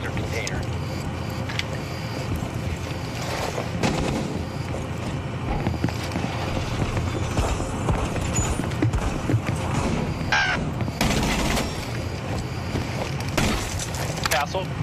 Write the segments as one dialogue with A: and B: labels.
A: biohazard container.
B: Castle.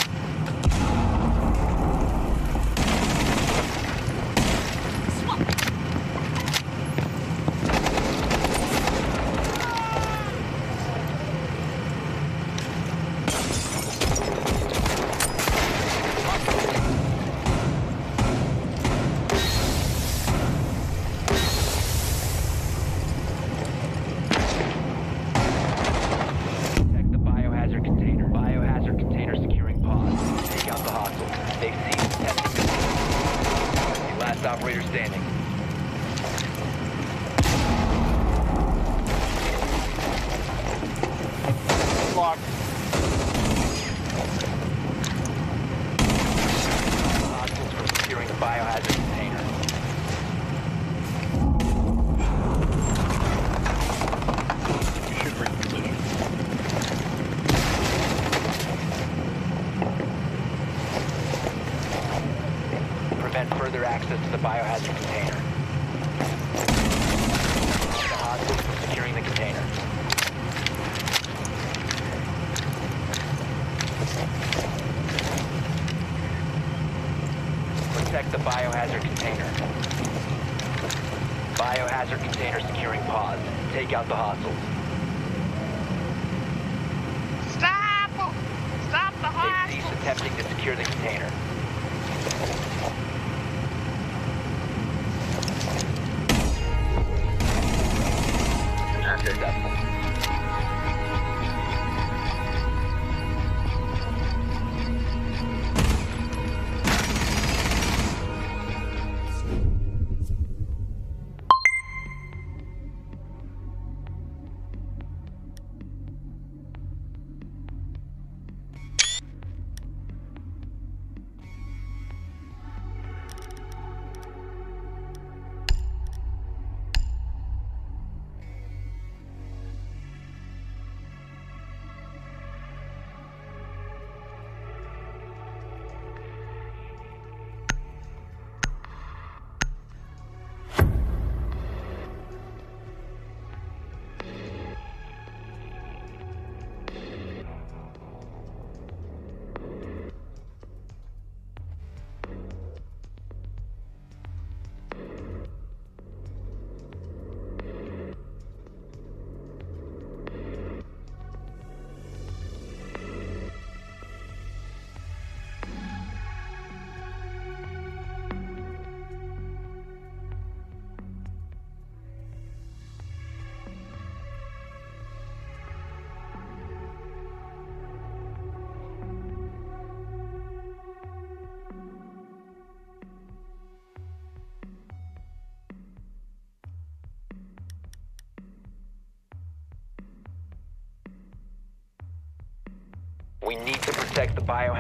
A: Protect the biohazard container. Biohazard container securing pods. Take out the hostiles. They've ceased testing. Last operator standing.
B: Locked.
A: Hostiles from securing the biohazard container.
B: You should reposition.
A: Prevent further access to the biohazard container. The hostiles from securing the container. Protect the biohazard container. Biohazard container securing pods. Take out the hostiles.
C: Stop! Stop the
A: They've
C: hostage!
A: ceased attempting to secure the container. Successful. We need to protect the biohazard